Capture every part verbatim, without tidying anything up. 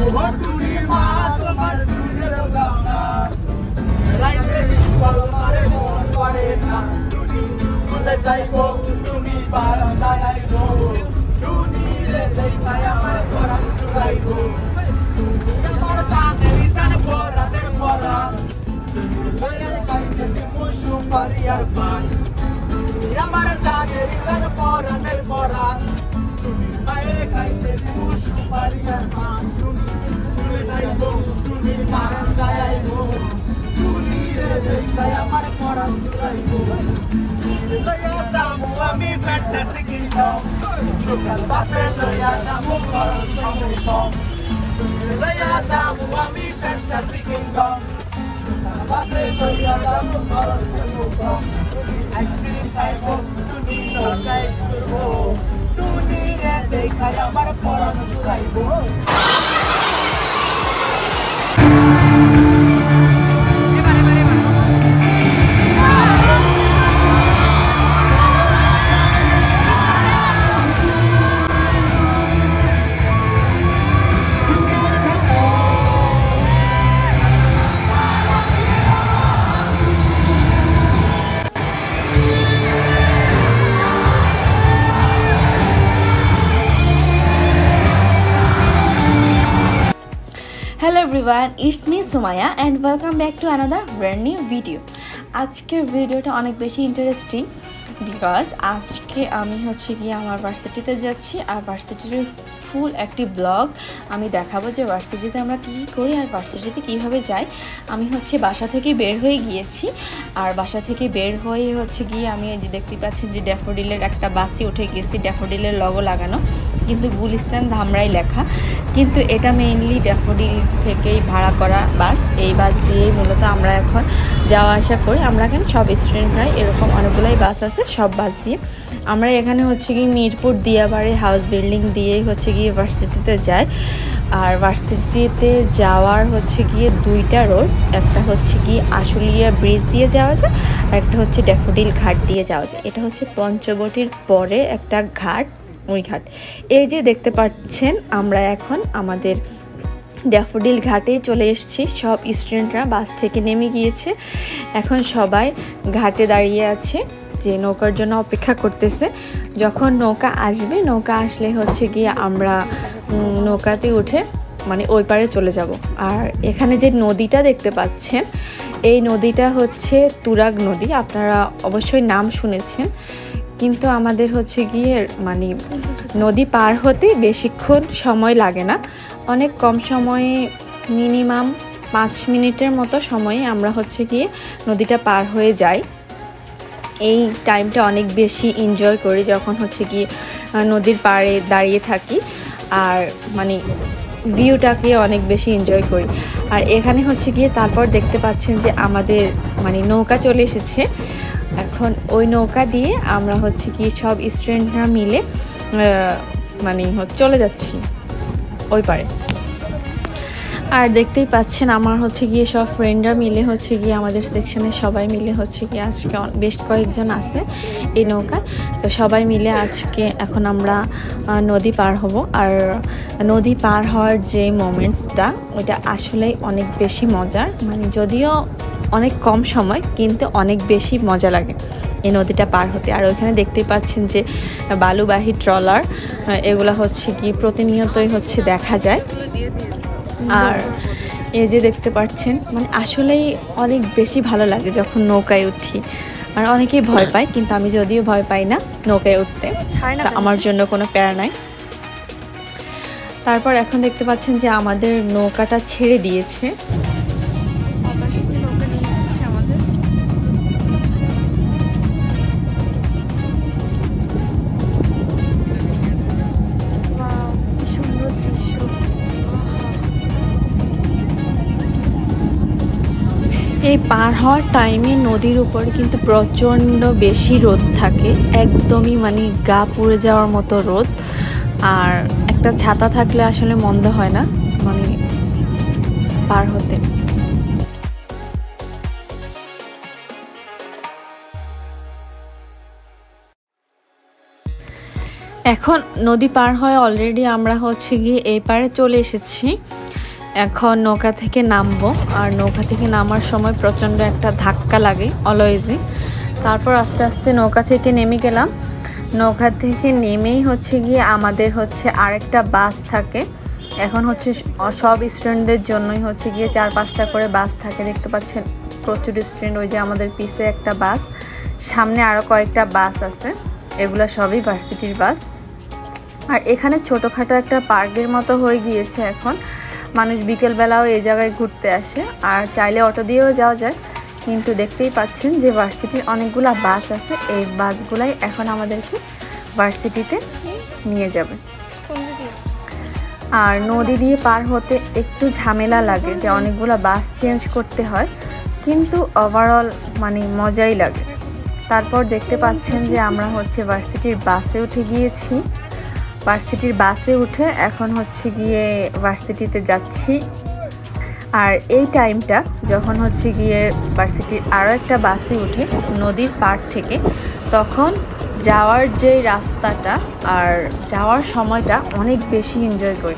টুনির মা তোমার দুধের গামলা রাইতে স্কুল মারে মন করে না টুনি স্কুলে যাইবো টুনি বারান্দায় আইবো টুনি রে দেখায় আমার পরাণ জুড়াইবো আমার জানেরি জান পরাণের পরাণ লইলে খাইতে দিমু সুপারি আর পান আমার জানেরি জান পরাণের পরাণ মায়ে খাইতে দিমু সুপারি আর পান টুনি স্কুলে যাইবো টুনি বারান্দায় আইবো টুনি রে দেখায় আমার পরাণ জুড়াইবো লইয়া যামু আমি ফ্যান্টাসি কিংডম লোকাল বাসে লইয়া যামু করণ সমুদ্রম লইয়া যামু আমি ফ্যান্টাসি কিংডম লোকাল বাসে লইয়া যামু করণ সমুদ্রম আইসক্রিম খাইবো টুনি নৌকায় ঘুরবো টুনি রে দেখায় আমার পরাণ জুড়াইবো Hello everyone, it's me Sumaya and welcome back to another brand new video. আজকের ভিডিওটা অনেক বেশি ইন্টারেস্টিং বিকজ আজকে আমি হচ্ছে গিয়ে আমার ভার্সিটিতে যাচ্ছি আর ভার্সিটির ফুল একটি ব্লগ আমি দেখাবো যে ভার্সিটিতে আমরা কী কী করি আর ভার্সিটিতে কীভাবে যাই। আমি হচ্ছে বাসা থেকে বের হয়ে গিয়েছি আর বাসা থেকে বের হয়ে হচ্ছে গিয়ে আমি যে দেখতে পাচ্ছি যে ড্যাফোডিলের একটা বাসে উঠে গেছি, ড্যাফোডিলের লগো লাগানো কিন্তু গুলিস্তান ধামরাই লেখা, কিন্তু এটা মেইনলি ড্যাফোডিল থেকেই ভাড়া করা বাস। এই বাস দিয়েই মূলত আমরা এখন যাওয়া আসা করি। আমরা এখানে সব স্টুডেন্টরাই এরকম অনেকগুলাই বাস আছে, সব বাস দিয়ে আমরা এখানে হচ্ছে গিয়ে মিরপুর দিয়াবাড়ি হাউস বিল্ডিং দিয়েই হচ্ছে গিয়ে ভার্সিটিতে যাই। আর ভার্সিটিতে যাওয়ার হচ্ছে গিয়ে দুইটা রোড, একটা হচ্ছে গিয়ে আশুলিয়া ব্রিজ দিয়ে যাওয়া যায় আর একটা হচ্ছে ড্যাফোডিল ঘাট দিয়ে যাওয়া যায়। এটা হচ্ছে পঞ্চবটির পরে একটা ঘাট, ওই ঘাট। এই যে দেখতে পাচ্ছেন আমরা এখন আমাদের ড্যাফোডিল ঘাটে চলে এসেছি। সব স্টুডেন্টরা বাস থেকে নেমে গিয়েছে, এখন সবাই ঘাটে দাঁড়িয়ে আছে যে নৌকার জন্য অপেক্ষা করতেছে। যখন নৌকা আসবে, নৌকা আসলে হচ্ছে গিয়ে আমরা নৌকাতে উঠে মানে ওই পারে চলে যাব। আর এখানে যে নদীটা দেখতে পাচ্ছেন এই নদীটা হচ্ছে তুরাগ নদী, আপনারা অবশ্যই নাম শুনেছেন, কিন্তু আমাদের হচ্ছে গিয়ে মানে নদী পার হতে বেশিক্ষণ সময় লাগে না, অনেক কম সময়ে মিনিমাম পাঁচ মিনিটের মতো সময়ে আমরা হচ্ছে গিয়ে নদীটা পার হয়ে যাই। এই টাইমটা অনেক বেশি এনজয় করি যখন হচ্ছে গিয়ে নদীর পাড়ে দাঁড়িয়ে থাকি আর মানে ভিউটাকে অনেক বেশি এনজয় করি। আর এখানে হচ্ছে গিয়ে তারপর দেখতে পাচ্ছেন যে আমাদের মানে নৌকা চলে এসেছে। এখন ওই নৌকা দিয়ে আমরা হচ্ছে কি সব স্টুডেন্টরা মিলে মানে চলে যাচ্ছি ওই পারে। আর দেখতেই পাচ্ছেন আমার হচ্ছে গিয়ে সব ফ্রেন্ডরা মিলে হচ্ছে গিয়ে আমাদের সেকশনের সবাই মিলে হচ্ছে গিয়ে আজকে বেশ কয়েকজন আছে এই নৌকা, তো সবাই মিলে আজকে এখন আমরা নদী পার হব। আর নদী পার হওয়ার যে মোমেন্টসটা ওইটা আসলেই অনেক বেশি মজার, মানে যদিও অনেক কম সময় কিন্তু অনেক বেশি মজা লাগে এই নদীটা পার হতে। আর ওইখানে দেখতেই পাচ্ছেন যে বালুবাহী ট্রলার, এগুলো হচ্ছে কি প্রতিনিয়তই হচ্ছে দেখা যায়। আর এই যে দেখতে পাচ্ছেন মানে আসলেই অনেক বেশি ভালো লাগে যখন নৌকায় উঠি। আর অনেকেই ভয় পায়, কিন্তু আমি যদিও ভয় পাই না নৌকায় উঠতে, তা আমার জন্য কোনো প্যারা নাই। তারপর এখন দেখতে পাচ্ছেন যে আমাদের নৌকাটা ছেড়ে দিয়েছে। এই পার হওয়ার টাইমে নদীর উপরে কিন্তু প্রচণ্ড বেশি রোদ থাকে, একদমই মানে গা পুড়ে যাওয়ার মতো রোদ। আর একটা ছাতা থাকলে আসলে মন্দ হয় না মানে পার হতে। এখন নদী পার হয়ে অলরেডি আমরা হচ্ছে গিয়ে এই পারে চলে এসেছি। এখন নৌকা থেকে নামবো, আর নৌকা থেকে নামার সময় প্রচণ্ড একটা ধাক্কা লাগে অলওয়েজই। তারপর আস্তে আস্তে নৌকা থেকে নেমে গেলাম। নৌকা থেকে নেমেই হচ্ছে গিয়ে আমাদের হচ্ছে আরেকটা বাস থাকে। এখন হচ্ছে সব স্টুডেন্টদের জন্যই হচ্ছে গিয়ে চার পাঁচটা করে বাস থাকে, দেখতে পাচ্ছেন প্রচুর স্টুডেন্ট। ওই যে আমাদের পিছে একটা বাস, সামনে আরও কয়েকটা বাস আছে, এগুলো সবই ভার্সিটির বাস। আর এখানে ছোটোখাটো একটা পার্কের মতো হয়ে গিয়েছে এখন। মানুষ বিকেলবেলাও এই জায়গায় ঘুরতে আসে, আর চাইলে অটো দিয়েও যাওয়া যায়। কিন্তু দেখতেই পাচ্ছেন যে ভার্সিটির অনেকগুলা বাস আছে, এই বাসগুলাই এখন আমাদেরকে ভার্সিটিতে নিয়ে যাবে। আর নদী দিয়ে পার হতে একটু ঝামেলা লাগে, যে অনেকগুলো বাস চেঞ্জ করতে হয়, কিন্তু ওভারঅল মানে মজাই লাগে। তারপর দেখতে পাচ্ছেন যে আমরা হচ্ছে ভার্সিটির বাসে উঠে গিয়েছি। ভার্সিটির বাসে উঠে এখন হচ্ছে গিয়ে ভার্সিটিতে যাচ্ছি। আর এই টাইমটা যখন হচ্ছে গিয়ে ভার্সিটির আরও একটা বাসে উঠে নদীর পাড় থেকে, তখন যাওয়ার যে রাস্তাটা আর যাওয়ার সময়টা অনেক বেশি এনজয় করি।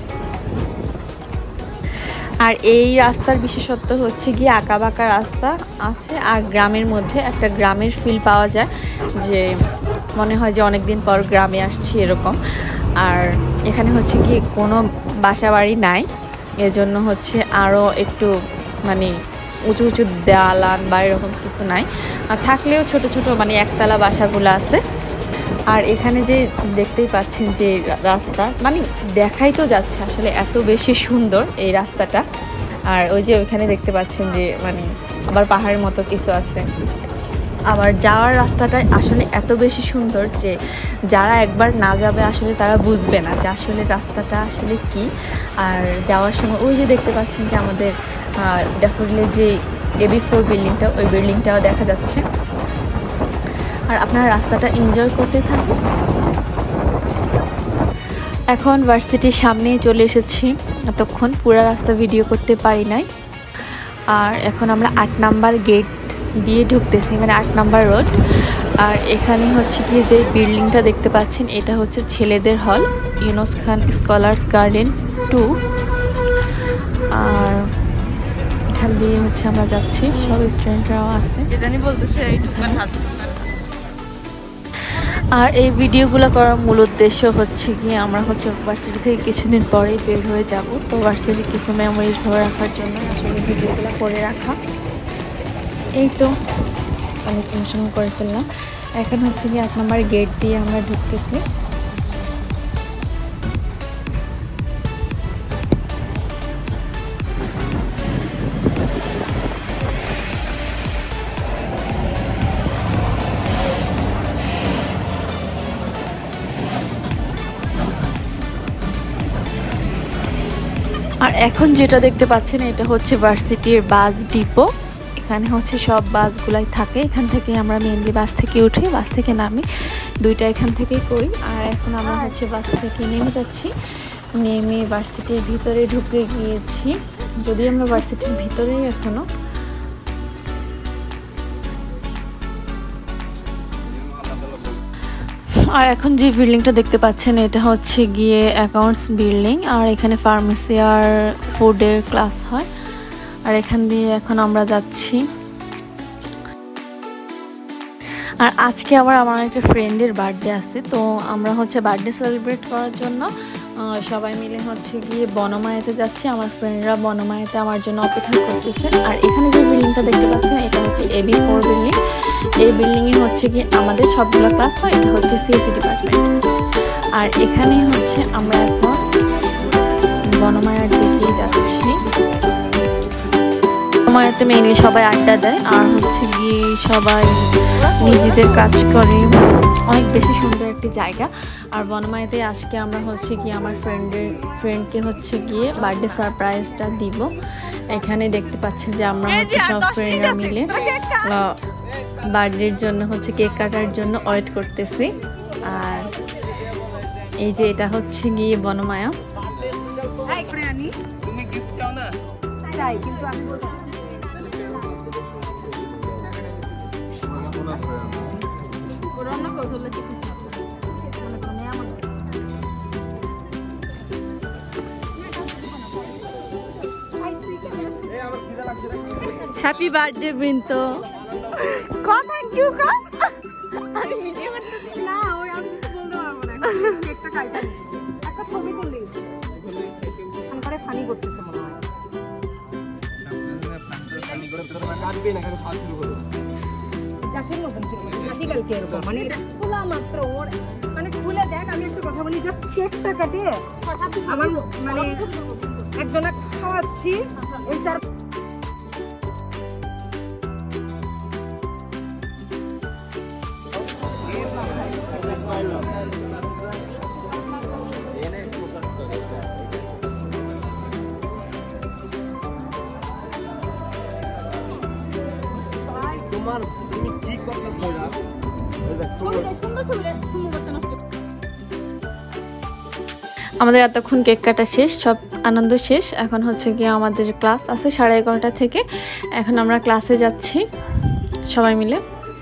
আর এই রাস্তার বিশেষত্ব হচ্ছে গিয়ে আঁকা বাঁকা রাস্তা আছে, আর গ্রামের মধ্যে একটা গ্রামের ফিল পাওয়া যায়, যে মনে হয় যে অনেক দিন পর গ্রামে আসছি এরকম। আর এখানে হচ্ছে গিয়ে কোনো বাসা বাড়ি নাই, এজন্য হচ্ছে আরও একটু মানে উঁচু উঁচু দেওয়ালান বা এরকম কিছু নাই, আর থাকলেও ছোট ছোট মানে একতলা বাসাগুলো আছে। আর এখানে যে দেখতেই পাচ্ছেন যে রাস্তা, মানে দেখাই তো যাচ্ছে আসলে এত বেশি সুন্দর এই রাস্তাটা। আর ওই যে ওইখানে দেখতে পাচ্ছেন যে মানে আবার পাহাড়ের মতো কিছু আছে। আবার যাওয়ার রাস্তাটা আসলে এত বেশি সুন্দর যে যারা একবার না যাবে আসলে তারা বুঝবে না যে আসলে রাস্তাটা আসলে কি। আর যাওয়ার সময় ওই যে দেখতে পাচ্ছেন যে আমাদের ড্যাফোডিলের যে এবি ফোর বিল্ডিংটা, ওই বিল্ডিংটাও দেখা যাচ্ছে। আর আপনারা রাস্তাটা এনজয় করতে থাকুন। এখন ভার্সিটির সামনেই চলে এসেছি, এতক্ষণ পুরো রাস্তা ভিডিও করতে পারি নাই। আর এখন আমরা আট নাম্বার গেট দিয়ে ঢুকতেছি, মানে আট নাম্বার রোড। আর এখানে হচ্ছে গিয়ে যে বিল্ডিংটা দেখতে পাচ্ছেন, এটা হচ্ছে ছেলেদের হল, Yunus Khan scholars garden two. আর এখান দিয়ে হচ্ছে আমরা যাচ্ছি, সব স্টুডেন্টরাও আছে। আর এই ভিডিওগুলো করার মূল উদ্দেশ্য হচ্ছে গিয়ে আমরা হচ্ছে ভার্সিটি থেকে কিছুদিন পরেই বের হয়ে যাব, তো ভার্সিটির কিছু মেমোরিজ ধরে রাখার জন্য আসলে ভিডিওগুলো করে রাখা। এই তো অনেক ইনফরমেশন করে ফেললাম। এখন হচ্ছে গিয়ে এক নম্বর গেট দিয়ে আমরা ঢুকতেছি। আর এখন যেটা দেখতে পাচ্ছেন এটা হচ্ছে ভার্সিটির বাস ডিপো। এখানে হচ্ছে সব বাসগুলাই থাকে, এখান থেকে আমরা মেনলি বাস থেকে উঠি, বাস থেকে নামি, দুইটা এখান থেকেই করি। আর এখন আমরা হচ্ছে বাস থেকে নেমে যাচ্ছি, নেমে ভার্সিটির ভিতরে ঢুকে গিয়েছি, যদিও আমরা ভার্সিটির ভিতরেই এখনো। আর এখন যে বিল্ডিংটা দেখতে পাচ্ছেন এটা হচ্ছে গিয়ে অ্যাকাউন্টস বিল্ডিং, আর এখানে ফার্মেসি আর ফুডের ক্লাস হয়। আর এখান দিয়ে এখন আমরা যাচ্ছি। আর আজকে আবার আমার একটা ফ্রেন্ডের বার্থডে আছে, তো আমরা হচ্ছে বার্থডে সেলিব্রেট করার জন্য সবাই মিলে হচ্ছে গিয়ে বনমায়াতে যাচ্ছি। আমার ফ্রেন্ডরা বনমায়াতে আমার জন্য অপেক্ষা করতেছে। আর এখানে যে বিল্ডিংটা দেখতে পাচ্ছেন এটা হচ্ছে এবি ফোর বিল্ডিং। এই বিল্ডিংয়ে হচ্ছে গিয়ে আমাদের সবগুলো ক্লাস হয়, এটা হচ্ছে সিএসি ডিপার্টমেন্ট। আর এখানে হচ্ছে আমরা এখন বনমায়ার দিকে যাচ্ছি। বনমায়াতে মেইনলি সবাই আড্ডা দেয়, আর হচ্ছে গিয়ে সবাই নিজেদের কাজ করে, অনেক বেশি সুন্দর একটি জায়গা। আর বনমায়াতে আজকে আমরা হচ্ছে গিয়ে আমার ফ্রেন্ডের ফ্রেন্ডকে হচ্ছে গিয়ে বার্থডে সারপ্রাইজটা দিব। এখানে দেখতে পাচ্ছেন যে আমরা হচ্ছে সব ফ্রেন্ডরা মিলে বার্থডের জন্য হচ্ছে কেক কাটার জন্য ওয়েট করতেছি। আর এই যে এটা হচ্ছে গিয়ে বনমায়া। তুমি গিফট চাও না? চাই, কিন্তু আমি বলবো হ্যাপি বার্থডে বৃন্ত কথা কিউ কা আমি ভিডিও করতেছি না ওই আমি কিছু বলতে পারবো না একটা কাইটা একটা ছবি তুললি করে ফানি করতেছে মনে হয় ফানি করে তোর না কাটবে না কেন ফাল শুরু করো জাফির মতন ছিল জাফি কালকে এরকম মানে এটা খোলা মাত্র ওর মানে খুলে দেখ আমি একটু কথা বলি জাস্ট কেকটা কাটে আমার মানে একজনের খাওয়াচ্ছি এই তার তোমার তুমি কি করতেছো না আমাদের এতক্ষণ কেক কাটা শেষ, সব আনন্দ শেষ। এখন হচ্ছে গিয়ে আমাদের ক্লাস আছে সাড়ে এগারোটা থেকে। এখন আমরা ক্লাসে যাচ্ছি সবাই মিলে।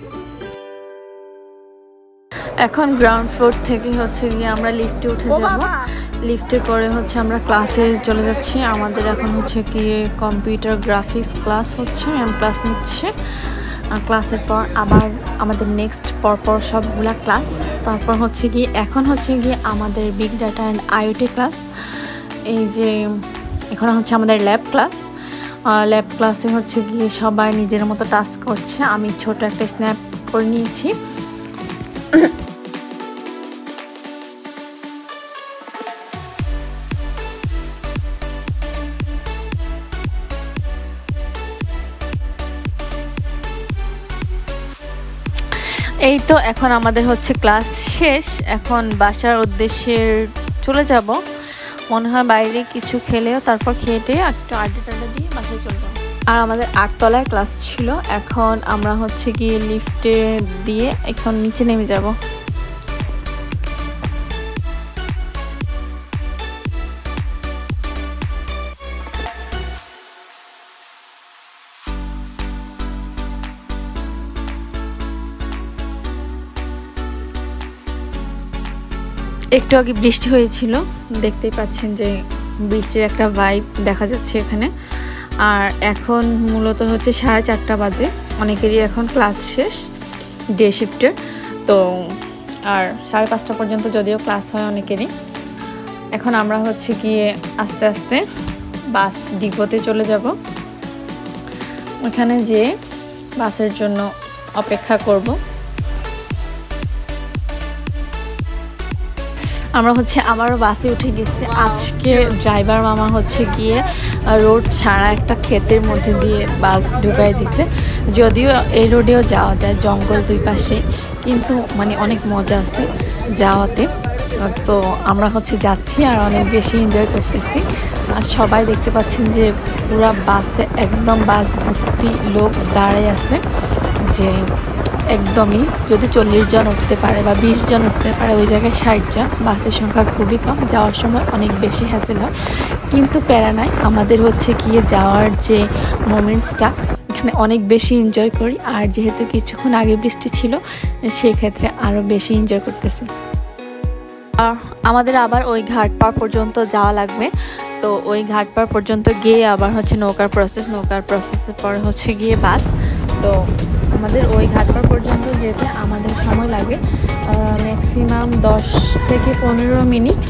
এখন গ্রাউন্ড ফ্লোর থেকে হচ্ছে গিয়ে আমরা লিফটে উঠে যাব। লিফটে করে হচ্ছে আমরা ক্লাসে চলে যাচ্ছি। আমাদের এখন হচ্ছে গিয়ে কম্পিউটার গ্রাফিক্স ক্লাস হচ্ছে, ম্যাম ক্লাস নিচ্ছে। আর ক্লাসের পর আবার আমাদের নেক্সট পরপর সবগুলা ক্লাস। তারপর হচ্ছে গিয়ে এখন হচ্ছে গিয়ে আমাদের big data and IOT class. এই যে এখন হচ্ছে আমাদের ল্যাব ক্লাস। ল্যাব ক্লাসে হচ্ছে গিয়ে সবাই নিজের মতো টাস্ক করছে। আমি ছোট একটা স্ন্যাপ করে নিয়েছি। এই তো এখন আমাদের হচ্ছে ক্লাস শেষ। এখন বাসার উদ্দেশ্যে চলে যাব। মনে হয় বাইরে কিছু খেলেও তারপর খেয়ে টেয়ে একটু আড্ডা টাড্ডা দিয়ে বাসায় চলে যাবো। আর আমাদের আটতলায় ক্লাস ছিল। এখন আমরা হচ্ছে গিয়ে লিফটে দিয়ে এখন নিচে নেমে যাব। একটু আগে বৃষ্টি হয়েছিল, দেখতেই পাচ্ছেন যে বৃষ্টির একটা ভাইব দেখা যাচ্ছে এখানে। আর এখন মূলত হচ্ছে সাড়ে চারটা বাজে। অনেকেরই এখন ক্লাস শেষ ডে শিফটের। তো আর সাড়ে পাঁচটা পর্যন্ত যদিও ক্লাস হয় অনেকেরই। এখন আমরা হচ্ছে গিয়ে আস্তে আস্তে বাস ডিপোতে চলে যাব। ওখানে যেয়ে বাসের জন্য অপেক্ষা করব। আমরা হচ্ছে আবারও বাসে উঠে গেছি। আজকে ড্রাইভার মামা হচ্ছে গিয়ে রোড ছাড়া একটা ক্ষেতের মধ্যে দিয়ে বাস ঢুকাই দিছে। যদিও এই রোডেও যাওয়া যায়, জঙ্গল দুই পাশে, কিন্তু মানে অনেক মজা আছে যাওয়াতে। তো আমরা হচ্ছে যাচ্ছি আর অনেক বেশি এনজয় করতেছি। আর সবাই দেখতে পাচ্ছেন যে পুরা বাসে একদম বাস ভর্তি লোক দাঁড়ায় আছে। যে একদমই যদি চল্লিশ জন উঠতে পারে বা বিশ জন উঠতে পারে, ওই জায়গায় ষাট জন। বাসের সংখ্যা খুবই কম, যাওয়ার সময় অনেক বেশি হ্যাসেল হয়, কিন্তু প্যারা নাই। আমাদের হচ্ছে গিয়ে যাওয়ার যে মোমেন্টসটা এখানে অনেক বেশি এনজয় করি। আর যেহেতু কিছুক্ষণ আগে বৃষ্টি ছিল, সেক্ষেত্রে আরও বেশি এনজয় করতেছি। আর আমাদের আবার ওই ঘাট পার পর্যন্ত যাওয়া লাগবে। তো ওই ঘাট পার পর্যন্ত গিয়ে আবার হচ্ছে নৌকার প্রসেস, নৌকার প্রসেসের পরে হচ্ছে গিয়ে বাস। তো আমাদের ওই ঘাট পার পর্যন্ত যেতে আমাদের সময় লাগে ম্যাক্সিমাম দশ থেকে পনেরো মিনিট।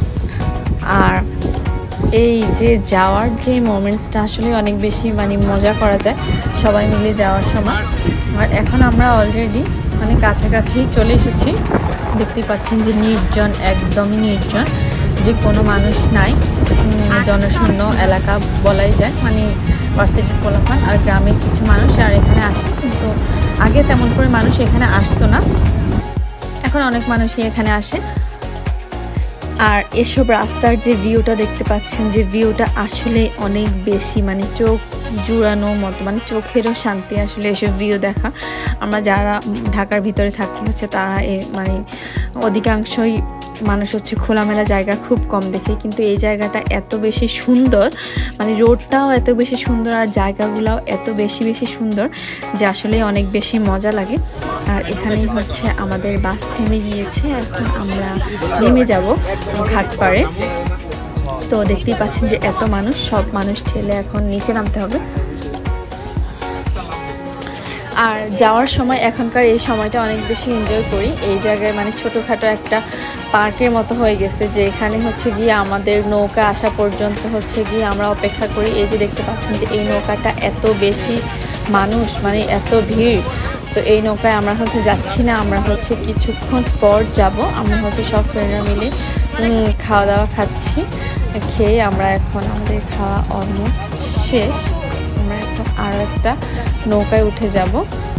আর এই যে যাওয়ার যে মোমেন্টসটা আসলে অনেক বেশি মানে মজা করা যায় সবাই মিলে যাওয়ার সময়। আর এখন আমরা অলরেডি মানে কাছাকাছি চলে এসেছি। দেখতে পাচ্ছেন যে নির্জন, একদমই নির্জন, যে কোনো মানুষ নাই, জনশূন্য এলাকা বলাই যায়। মানে ভার্সিটির পোলাপান আর গ্রামের কিছু মানুষ আর এখানে আসে, কিন্তু আগে তেমন করে মানুষ এখানে আসতো না, এখন অনেক মানুষই এখানে আসে। আর এসব রাস্তার যে ভিউটা দেখতে পাচ্ছেন, যে ভিউটা আসলে অনেক বেশি মানে চোখ জুড়ানো মতো, মানে চোখেরও শান্তি আসলে এসব ভিউ দেখা। আমরা যারা ঢাকার ভিতরে থাকি হচ্ছে তারা মানে অধিকাংশই মানুষ হচ্ছে খোলামেলা জায়গা খুব কম দেখে, কিন্তু এই জায়গাটা এত বেশি সুন্দর, মানে রোডটাও এত বেশি সুন্দর আর জায়গাগুলোও এত বেশি বেশি সুন্দর যে আসলে অনেক বেশি মজা লাগে। আর এখানেই হচ্ছে আমাদের বাস থেমে গিয়েছে। এখন আমরা নেমে যাব ঘাট পাড়ে। তো দেখতেই পাচ্ছেন যে এত মানুষ, সব মানুষ ঠেলে এখন নিচে নামতে হবে। আর যাওয়ার সময় এখনকার এই সময়টা অনেক বেশি এনজয় করি। এই জায়গায় মানে ছোটোখাটো একটা পার্কের মতো হয়ে গেছে, যে এখানে হচ্ছে গিয়ে আমাদের নৌকা আসা পর্যন্ত হচ্ছে গিয়ে আমরা অপেক্ষা করি। এই যে দেখতে পাচ্ছেন যে এই নৌকাটা এত বেশি মানুষ, মানে এত ভিড়। তো এই নৌকায় আমরা হচ্ছে যাচ্ছি না, আমরা হচ্ছে কিছুক্ষণ পর যাব। আমরা হচ্ছে সব ফ্রেন্ডরা মিলে খাওয়া দাওয়া খাচ্ছি, খেয়ে আমরা এখন আমাদের খাওয়া অলমোস্ট শেষ। আমরা এখন আরও একটা নৌকায় উঠে যাব।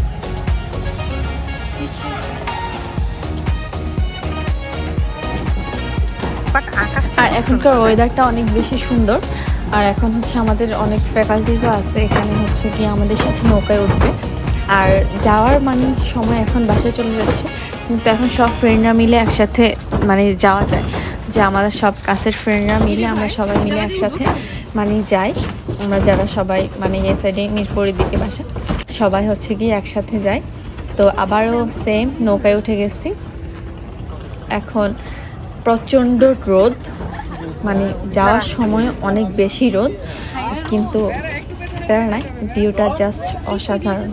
আর এখনকার ওয়েদারটা অনেক বেশি সুন্দর। আর এখন হচ্ছে আমাদের অনেক ফ্যাকাল্টিজও আছে এখানে হচ্ছে কি আমাদের সাথে নৌকায় উঠবে। আর যাওয়ার মানে সময় এখন বাসায় চলে যাচ্ছে, কিন্তু এখন সব ফ্রেন্ডরা মিলে একসাথে মানে যাওয়া যায়, যে আমাদের সব কাছের ফ্রেন্ডরা মিলে আমরা সবাই মিলে একসাথে মানে যাই। আমরা যারা সবাই মানে এই সাইডে মিরপুরের দিকে বাসা, সবাই হচ্ছে গিয়ে একসাথে যাই। তো আবারও সেম নৌকায় উঠে গেছি। এখন প্রচণ্ড রোদ, মানে যাওয়ার সময় অনেক বেশি রোদ, কিন্তু প্যারা নাই, ভিউটা জাস্ট অসাধারণ।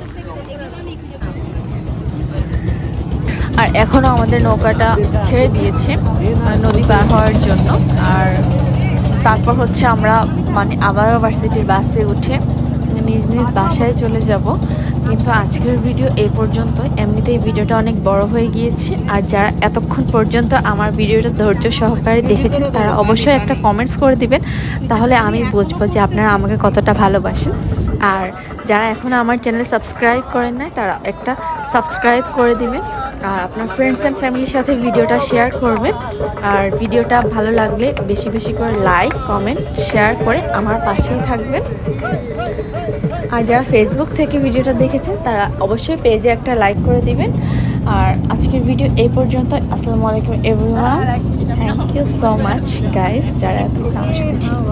আর এখনও আমাদের নৌকাটা ছেড়ে দিয়েছে নদী পার হওয়ার জন্য। আর তারপর হচ্ছে আমরা মানে আবারও ভার্সিটির বাসে উঠে নিজ নিজ বাসায় চলে যাব। কিন্তু আজকের ভিডিও এই পর্যন্ত। এমনিতেই ভিডিওটা অনেক বড় হয়ে গিয়েছে। আর যারা এতক্ষণ পর্যন্ত আমার ভিডিওটা ধৈর্য সহকারে দেখেছেন তারা অবশ্যই একটা কমেন্টস করে দিবেন, তাহলে আমি বুঝবো যে আপনারা আমাকে কতটা ভালোবাসেন। আর যারা এখনও আমার চ্যানেল সাবস্ক্রাইব করেন নাই তারা একটা সাবস্ক্রাইব করে দিবেন। আর আপনার ফ্রেন্ডস অ্যান্ড ফ্যামিলির সাথে ভিডিওটা শেয়ার করবেন। আর ভিডিওটা ভালো লাগলে বেশি বেশি করে লাইক, কমেন্ট, শেয়ার করে আমার পাশেই থাকবেন। আর যারা ফেসবুক থেকে ভিডিওটা দেখেছেন তারা অবশ্যই পেজে একটা লাইক করে দিবেন। আর আজকের ভিডিও এই পর্যন্ত। আসসালামু আলাইকুম everyone, thank you so much guys যারা এতক্ষণ আমার সাথে ছিলেন।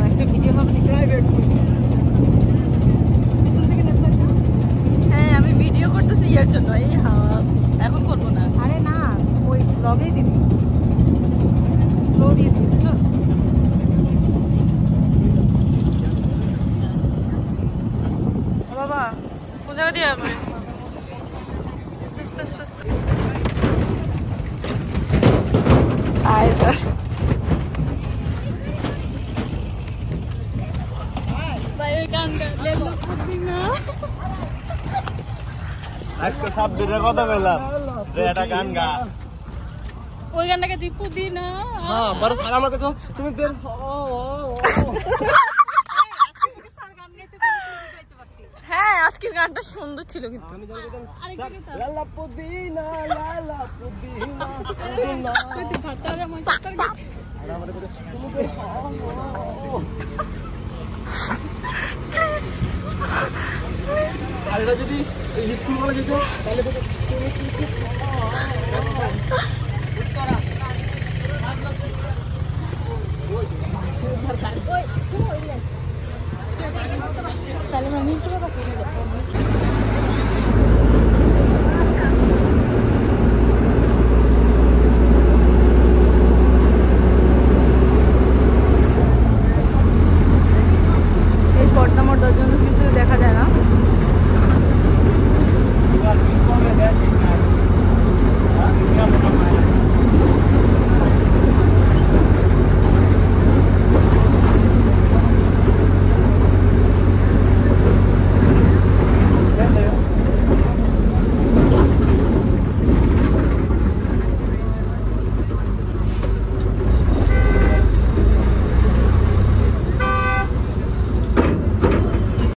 হ্যাঁ আমি ভিডিও করতেছি এর জন্য, এই এখন করবো না। আরে না, ওই ব্লগেই দিবি, স্লো দিয়ে দিবি। বাবা পূজা দিয়ে যাবে। আজকে সাব্বিরের কথা কইলাম যে একটা গান গা, ওই গানটাকে দীপু দি না। হ্যাঁ বড় স্যার আমাকে তো তুমি বের হ্যাঁ আজকের গানটা সুন্দর ছিল, কিন্তু আমি জানি লালা পুদিনা লালা পুদিনা পুদিনা ভাতারে মাস্টার গেছে। আর আমাদের কথা তুমি বের আর যদি স্কুল কলেজে যেত তাহলে তুমি কি